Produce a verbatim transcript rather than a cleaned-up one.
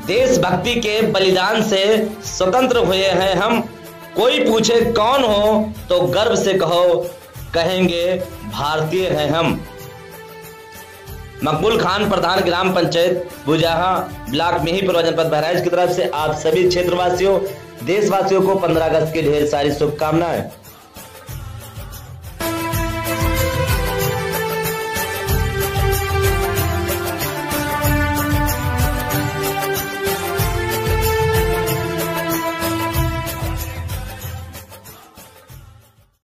देशभक्ति के बलिदान से स्वतंत्र हुए हैं हम। कोई पूछे कौन हो तो गर्व से कहो, कहेंगे भारतीय हैं हम। मकबूल खान, प्रधान ग्राम पंचायत बुजाहा, ब्लॉक मेहीपुर, जनपद बहराइच की तरफ से आप सभी क्षेत्रवासियों, देशवासियों को पंद्रह अगस्त की ढेर सारी शुभकामनाएं।